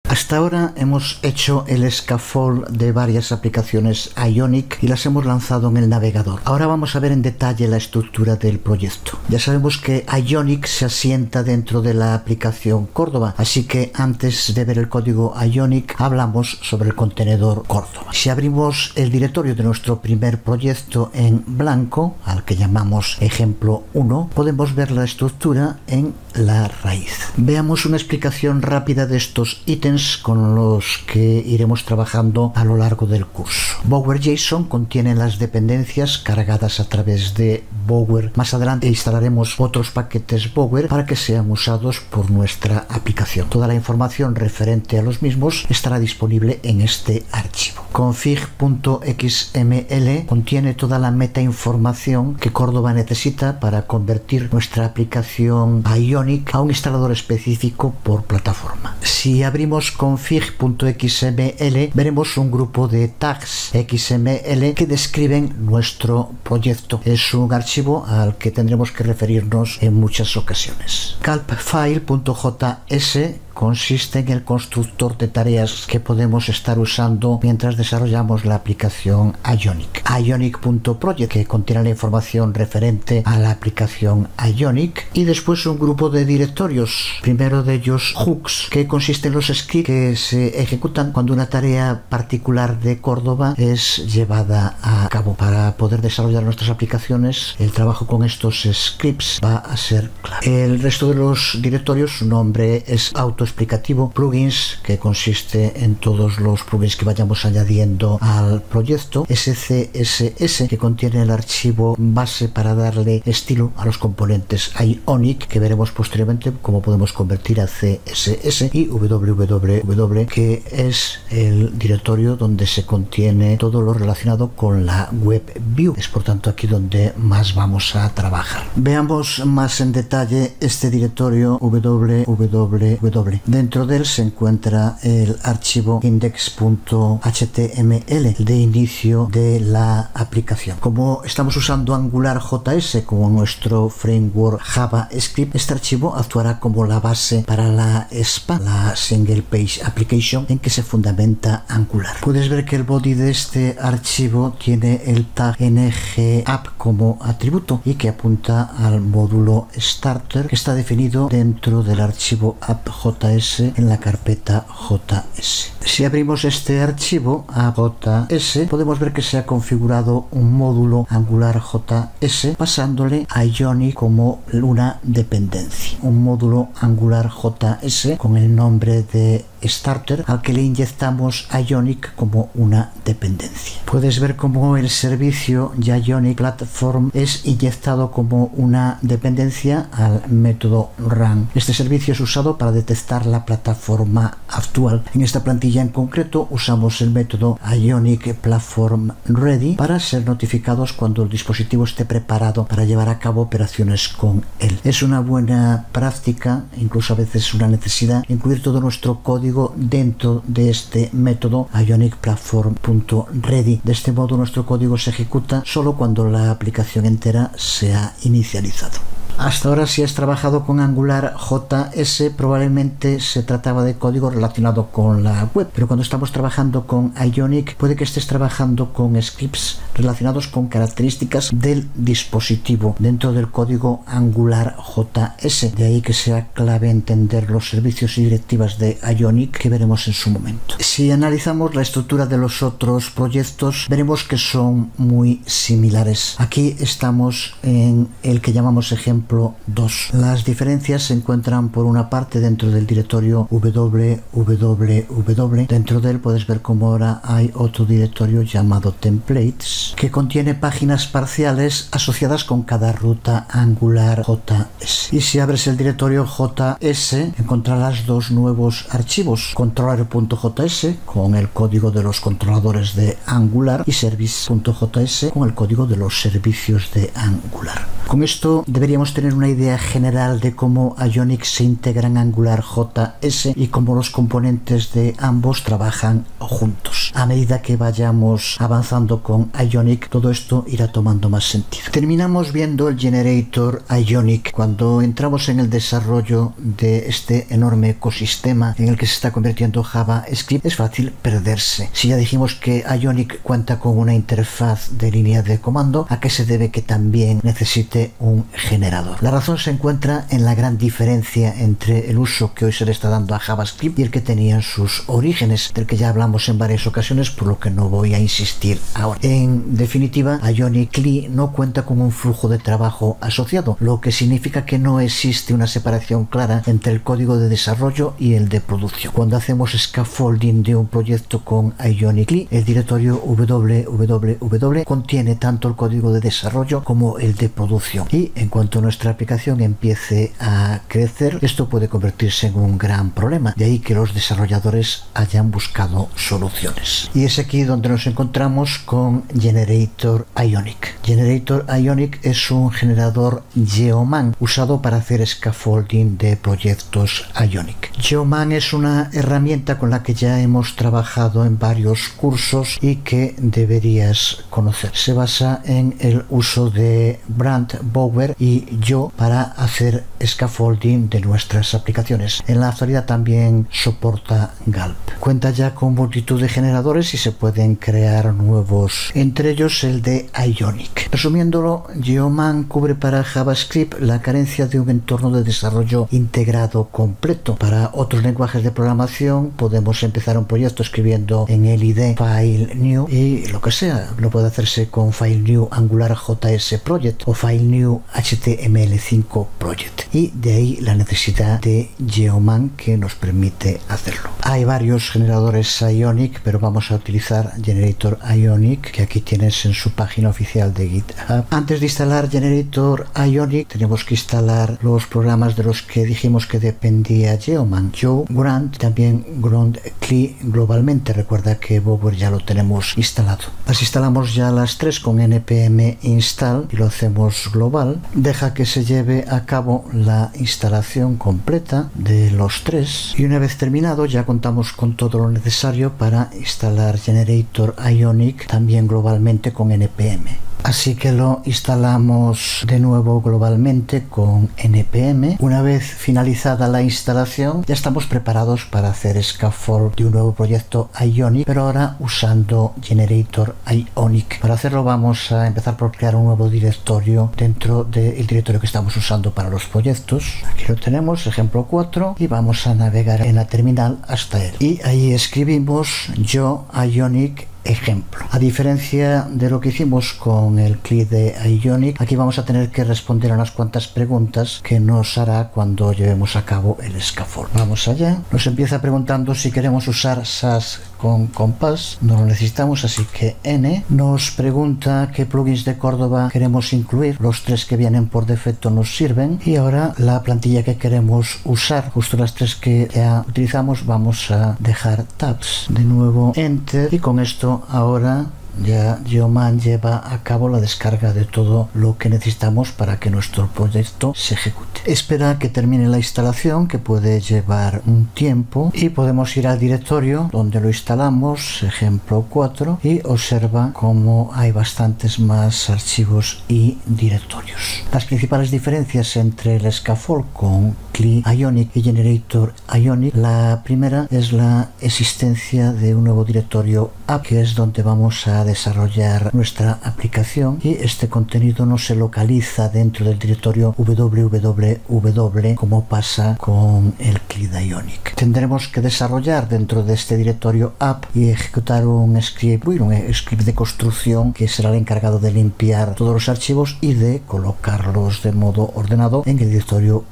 Hasta ahora hemos hecho el scaffold de varias aplicaciones Ionic y las hemos lanzado en el navegador. Ahora vamos a ver en detalle la estructura del proyecto. Ya sabemos que Ionic se asienta dentro de la aplicación Córdoba, así que antes de ver el código Ionic hablamos sobre el contenedor Córdoba. Si abrimos el directorio de nuestro primer proyecto en blanco, al que llamamos ejemplo 1, podemos ver la estructura en la raíz. Veamos una explicación rápida de estos ítems con los que iremos trabajando a lo largo del curso. Bower.json contiene las dependencias cargadas a través de Bower. Más adelante instalaremos otros paquetes Bower para que sean usados por nuestra aplicación. Toda la información referente a los mismos estará disponible en este archivo. Config.xml contiene toda la metainformación que Córdoba necesita para convertir nuestra aplicación Ionic a un instalador específico por plataforma. Si abrimos config.xml veremos un grupo de tags XML que describen nuestro proyecto. Es un archivo al que tendremos que referirnos en muchas ocasiones. Calpfile.js consiste en el constructor de tareas que podemos estar usando mientras desarrollamos la aplicación Ionic. Ionic.project, que contiene la información referente a la aplicación Ionic, y después un grupo de directorios, primero de ellos hooks, que consiste en los scripts que se ejecutan cuando una tarea particular de Córdoba es llevada a cabo. Para poder desarrollar nuestras aplicaciones, el trabajo con estos scripts va a ser clave. El resto de los directorios, su nombre es autoexplicativo. Plugins, que consiste en todos los plugins que vayamos añadiendo al proyecto. SCSS, que contiene el archivo base para darle estilo a los componentes Ionic, que veremos posteriormente cómo podemos convertir a CSS, y www, que es el directorio donde se contiene todo lo relacionado con la web view. Es por tanto aquí donde más vamos a trabajar. Veamos más en detalle este directorio www. Dentro de él se encuentra el archivo index.html de inicio de la aplicación. Como estamos usando AngularJS como nuestro framework JavaScript, este archivo actuará como la base para la SPA, la Single Page Application, en que se fundamenta Angular. Puedes ver que el body de este archivo tiene el tag ngapp como atributo y que apunta al módulo starter, que está definido dentro del archivo app.js en la carpeta JS. Si abrimos este archivo app.js, podemos ver que se ha configurado un módulo AngularJS pasándole a Ionic como una dependencia. Un módulo AngularJS con el nombre de starter al que le inyectamos Ionic como una dependencia. Puedes ver cómo el servicio Ionic Platform es inyectado como una dependencia al método run. Este servicio es usado para detectar la plataforma actual. En esta plantilla en concreto usamos el método Ionic Platform Ready para ser notificados cuando el dispositivo esté preparado para llevar a cabo operaciones con él. Es una buena práctica, incluso a veces una necesidad, incluir todo nuestro código dentro de este método Ionic Platform.ready. De este modo nuestro código se ejecuta solo cuando la aplicación entera se ha inicializado. Hasta ahora, si has trabajado con AngularJS, probablemente se trataba de código relacionado con la web, pero cuando estamos trabajando con Ionic puede que estés trabajando con scripts relacionados con características del dispositivo dentro del código AngularJS. De ahí que sea clave entender los servicios y directivas de Ionic que veremos en su momento. Si analizamos la estructura de los otros proyectos, veremos que son muy similares. Aquí estamos en el que llamamos ejemplo 2. Las diferencias se encuentran por una parte dentro del directorio www. Dentro de él puedes ver cómo ahora hay otro directorio llamado templates que contiene páginas parciales asociadas con cada ruta AngularJS. Y si abres el directorio JS encontrarás dos nuevos archivos: controller.js con el código de los controladores de Angular y service.js con el código de los servicios de Angular. Con esto deberíamos tener una idea general de cómo Ionic se integra en Angular JS y cómo los componentes de ambos trabajan juntos. A medida que vayamos avanzando con Ionic, todo esto irá tomando más sentido. Terminamos viendo el generator Ionic. Cuando entramos en el desarrollo de este enorme ecosistema en el que se está convirtiendo JavaScript, es fácil perderse. Si ya dijimos que Ionic cuenta con una interfaz de línea de comando, ¿a qué se debe que también necesite un generador? La razón se encuentra en la gran diferencia entre el uso que hoy se le está dando a JavaScript y el que tenía en sus orígenes, del que ya hablamos en varias ocasiones, por lo que no voy a insistir ahora. En definitiva, Ionic CLI no cuenta con un flujo de trabajo asociado, lo que significa que no existe una separación clara entre el código de desarrollo y el de producción. Cuando hacemos scaffolding de un proyecto con Ionic CLI, el directorio www contiene tanto el código de desarrollo como el de producción, y en cuanto nuestra aplicación empiece a crecer, esto puede convertirse en un gran problema. De ahí que los desarrolladores hayan buscado soluciones. Y es aquí donde nos encontramos con Generator Ionic. Generator Ionic es un generador Geoman usado para hacer scaffolding de proyectos Ionic. Geoman es una herramienta con la que ya hemos trabajado en varios cursos y que deberías conocer. Se basa en el uso de Brand Bower y Yo para hacer scaffolding de nuestras aplicaciones. En la actualidad también soporta Gulp. Cuenta ya con multitud de generadores y se pueden crear nuevos, entre ellos el de Ionic. Resumiéndolo, Geoman cubre para JavaScript la carencia de un entorno de desarrollo integrado completo. Para otros lenguajes de programación podemos empezar un proyecto escribiendo en el IDE File New y lo que sea. No puede hacerse con File New Angular JS Project o File New HTML5 Project, y de ahí la necesidad de Geoman que nos permite hacerlo. Hay varios generadores Ionic, pero vamos a utilizar Generator Ionic, que aquí tienes en su página oficial de GitHub. Antes de instalar Generator Ionic tenemos que instalar los programas de los que dijimos que dependía Geoman: Joe, Grunt, también Grunt CLI globalmente. Recuerda que Bower ya lo tenemos instalado. Las instalamos ya las tres con npm install y lo hacemos global. Deja que se lleve a cabo la instalación completa de los tres y una vez terminado ya contamos con todo lo necesario para instalar Generator Ionic también globalmente con npm. Así que lo instalamos de nuevo globalmente con npm. Una vez finalizada la instalación, ya estamos preparados para hacer scaffold de un nuevo proyecto Ionic, pero ahora usando Generator Ionic. Para hacerlo vamos a empezar por crear un nuevo directorio dentro del directorio que estamos usando para los proyectos. Aquí lo tenemos, ejemplo 4, y vamos a navegar en la terminal hasta él. Y ahí escribimos yo Ionic ejemplo. A diferencia de lo que hicimos con el CLI de Ionic, aquí vamos a tener que responder a unas cuantas preguntas que nos hará cuando llevemos a cabo el scaffold. Vamos allá. Nos empieza preguntando si queremos usar SAS con Compass. No lo necesitamos, así que N. Nos pregunta qué plugins de Córdoba queremos incluir. Los tres que vienen por defecto nos sirven. Y ahora la plantilla que queremos usar, justo las tres que ya utilizamos, vamos a dejar tabs. De nuevo Enter, y con esto ahora ya Geoman lleva a cabo la descarga de todo lo que necesitamos para que nuestro proyecto se ejecute. Espera que termine la instalación, que puede llevar un tiempo, y podemos ir al directorio donde lo instalamos, ejemplo 4, y observa cómo hay bastantes más archivos y directorios. Las principales diferencias entre el scaffold con CLI Ionic y Generator Ionic: la primera es la existencia de un nuevo directorio app, que es donde vamos a desarrollar nuestra aplicación, y este contenido no se localiza dentro del directorio www como pasa con el CLI de Ionic. Tendremos que desarrollar dentro de este directorio app y ejecutar un script de construcción que será el encargado de limpiar todos los archivos y de colocarlos de modo ordenado en el directorio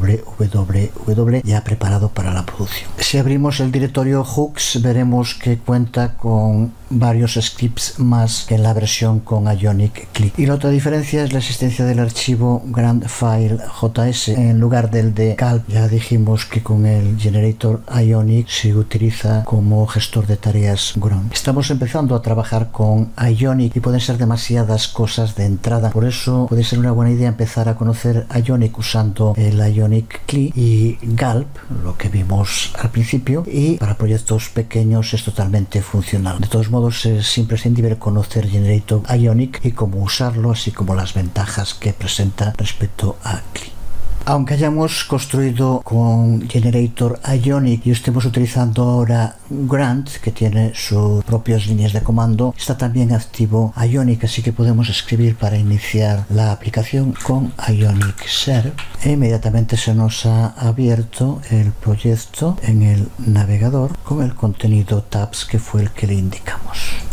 www ya preparado para la producción. Si abrimos el directorio hooks, veremos que cuenta con varios scripts es más que en la versión con Ionic CLI. Y la otra diferencia es la existencia del archivo GrandFile.js en lugar del de Gulp. Ya dijimos que con el Generator Ionic se utiliza como gestor de tareas Grunt. Estamos empezando a trabajar con Ionic y pueden ser demasiadas cosas de entrada, por eso puede ser una buena idea empezar a conocer Ionic usando el Ionic CLI y Gulp, lo que vimos al principio, y para proyectos pequeños es totalmente funcional. De todos modos, es imprescindible conocer Generator Ionic y cómo usarlo, así como las ventajas que presenta respecto a CLI. Aunque hayamos construido con Generator Ionic y estemos utilizando ahora Grunt, que tiene sus propias líneas de comando, está también activo Ionic, así que podemos escribir para iniciar la aplicación con Ionic Serve e inmediatamente se nos ha abierto el proyecto en el navegador con el contenido tabs que fue el que le indicamos.